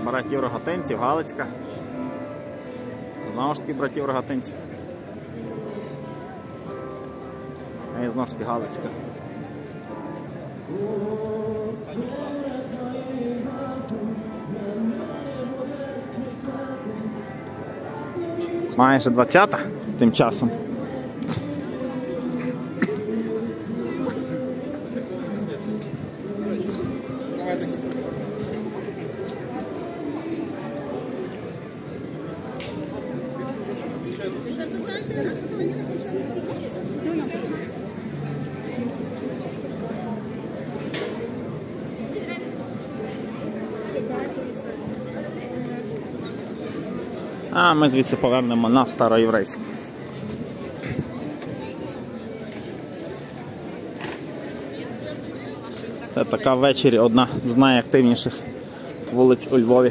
братів Рогатинців, Галицька. Знову ж таки братів Рогатинців. І знову ж таки Галицька. Майже 20-та тим часом. А ми звідси повернемо на Староєврейську. Це така ввечері одна з найактивніших вулиць у Львові.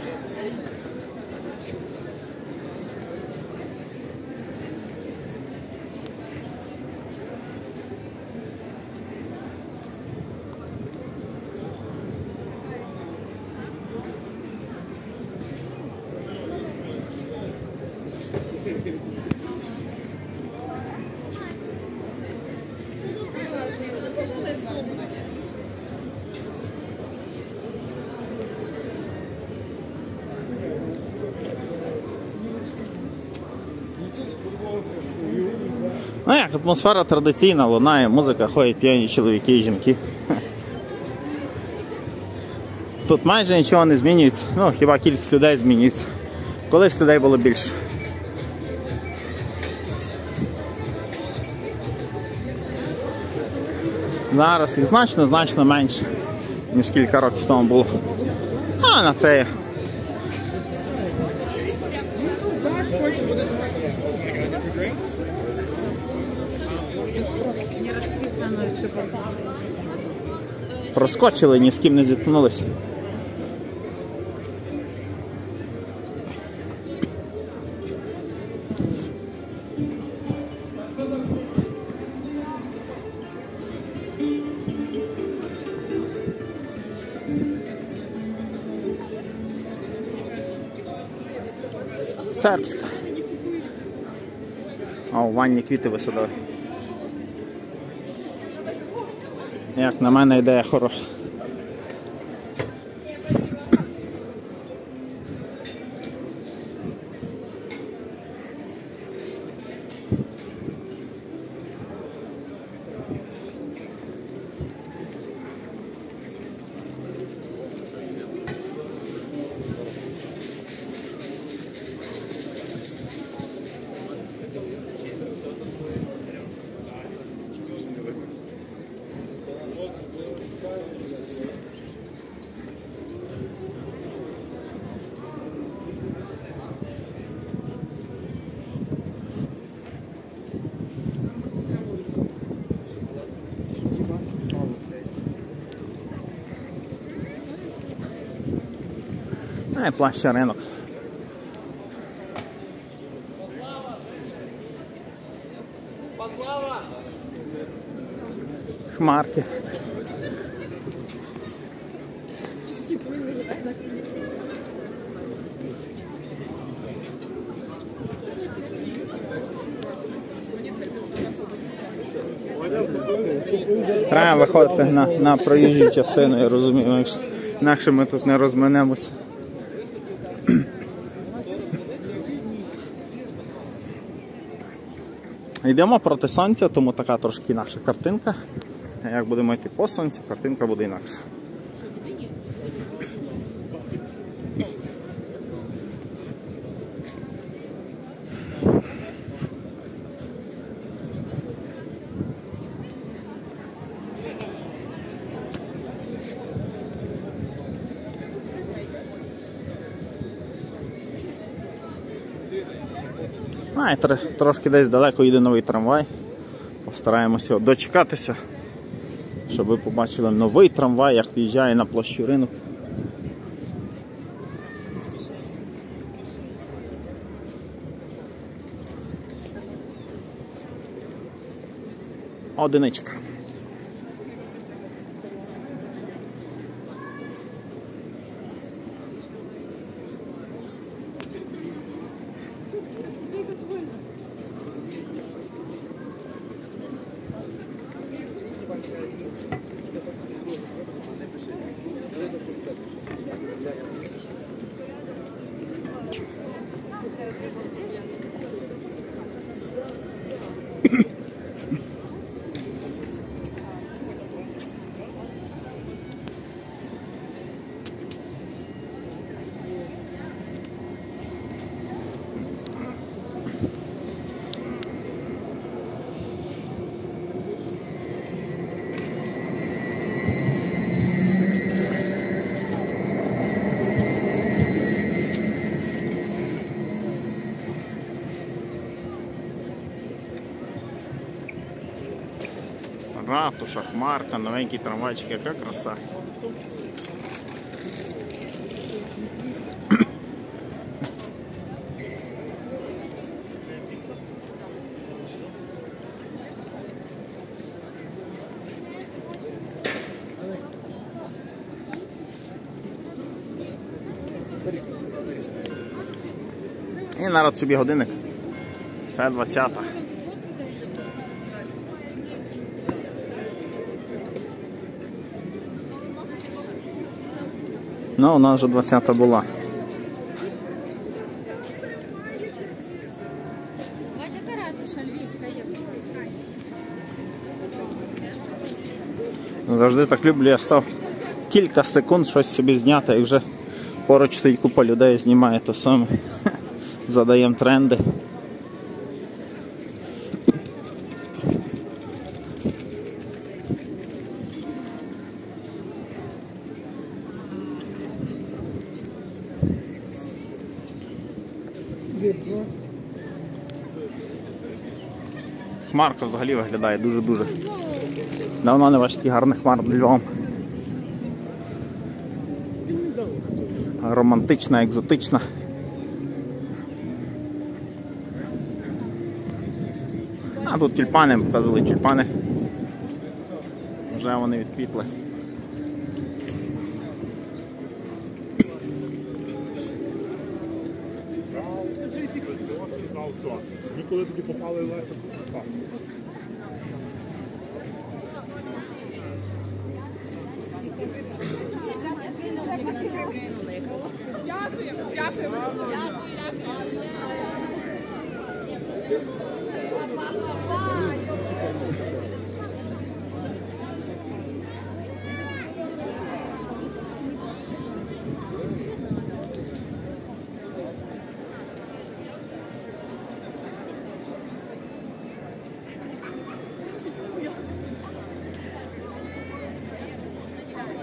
Ну як, атмосфера традиційна, лунає, музика, ходять п'яні чоловіки і жінки. Тут майже нічого не змінюється, ну хіба кількість людей змінюється. Колись людей було більше. Зараз їх значно менше, ніж кілька років тому було. А на це є. Проскочили, ні з ким не зіткнулися. Сербська. А у ванні квіти висадили. Як на мене, ідея хороша. Плаща ринок. Хмарки. Треба виходити на проїжджу частину, я розумію, інакше ми тут не розминемося. Йдемо проти сонця, тому така трошки інакша картинка. Як будемо йти по сонцю, картинка буде інакша. Трошки десь далеко їде новий трамвай. Постараємося його дочекатися, щоб ви побачили новий трамвай, як в'їжджає на площу ринок. Одиничка. Ратуша, Хмарка, новенький трамвайчик, яка краса. І народ собі годинник. Це 20-та. Ну, у нас вже 20-та була. Бачите, ратуша львівська є. Завжди так люблю, я став кілька секунд щось собі зняти і вже поруч стоїть купа людей, знімає то саме. Задаємо тренди. Хмарка взагалі виглядає дуже-дуже. Давно не бачив таких гарних хмар над Львовом. Романтична, екзотична. А тут тюльпани, показували тюльпани. Вже вони відквітли. Ніколи тоді попали Леся. Дякую.